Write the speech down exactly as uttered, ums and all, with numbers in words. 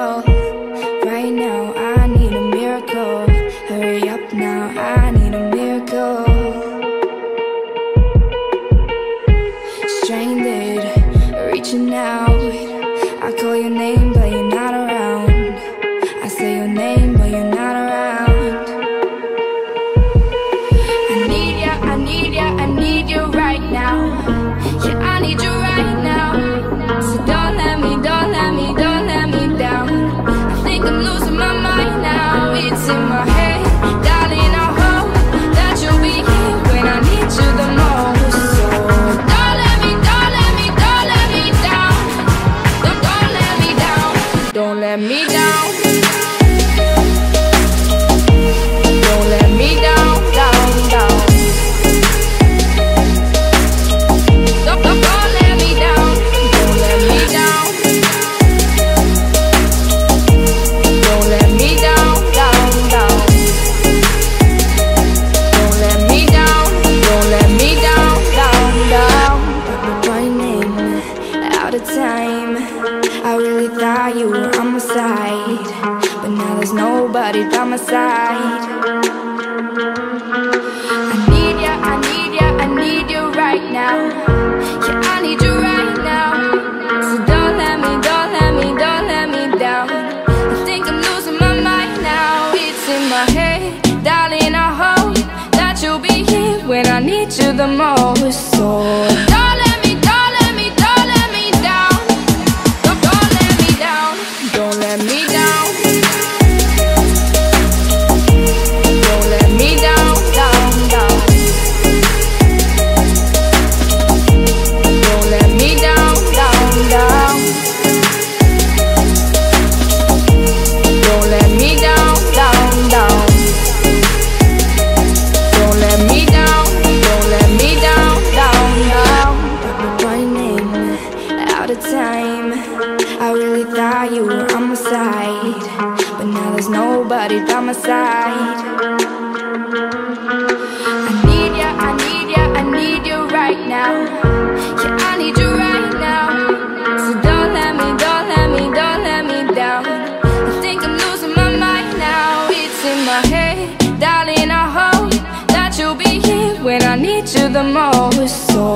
miracle. Right now I need a miracle. Hurry up now, I need a miracle. Stranded, reaching out. I call your name but you're not around. I say your name but you're not around. I need ya, I need ya, I need you right now. Yeah, I need you right now. So don't let me, don't let me, don't let me down. I think I'm losing my mind now. It's in my head, darling, I hope that you'll be here when I need you the most. So don't let me, don't let me, don't let me down. Don't, don't let me down. Don't let me down. Don't let me down, down, down. Don't, don't, don't let me down. Don't let me down. Don't let me down, down, down. Don't let me down. Don't let me down, down, down. But we're running out of time. I really thought you were on my side, but now there's nobody by my side. I need ya, I need ya, I need you right now. Yeah, I need you right now. So don't let me, don't let me, don't let me down. I think I'm losing my mind now. It's in my head, darling, I hope that you'll be here when I need you the most. So don't let me, don't let me, don't let me down. Don't, don't let me down. Don't let me down. Don't let me down, down, down. Don't let me down, down, down. Don't let me down, down, down. Don't let me down, don't let me down, down, down. But we're running out of time. I really thought you were on my side, but now there's nobody by my side. I need ya, I need ya, I need you right now. Yeah, I need you right now. So don't let me, don't let me, don't let me down. I think I'm losing my mind now. It's in my head, darling, I hope that you'll be here when I need you the most. So